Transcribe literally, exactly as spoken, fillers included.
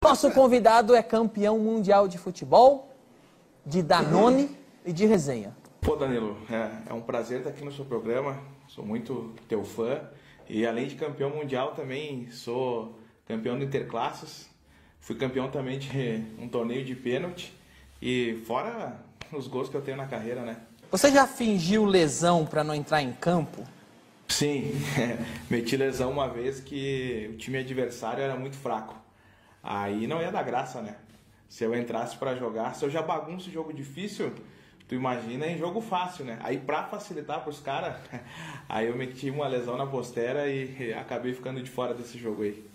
Nosso convidado é campeão mundial de futebol, de Danone e de resenha. Pô, Danilo, é, é um prazer estar aqui no seu programa, sou muito teu fã e além de campeão mundial também sou campeão de interclasses, fui campeão também de um torneio de pênalti e fora os gols que eu tenho na carreira, né? Você já fingiu lesão para não entrar em campo? Sim, meti lesão uma vez que o time adversário era muito fraco. Aí não ia dar graça, né? Se eu entrasse para jogar, se eu já bagunço jogo difícil, tu imagina em jogo fácil, né? Aí pra facilitar pros caras, aí eu meti uma lesão na postera e acabei ficando de fora desse jogo aí.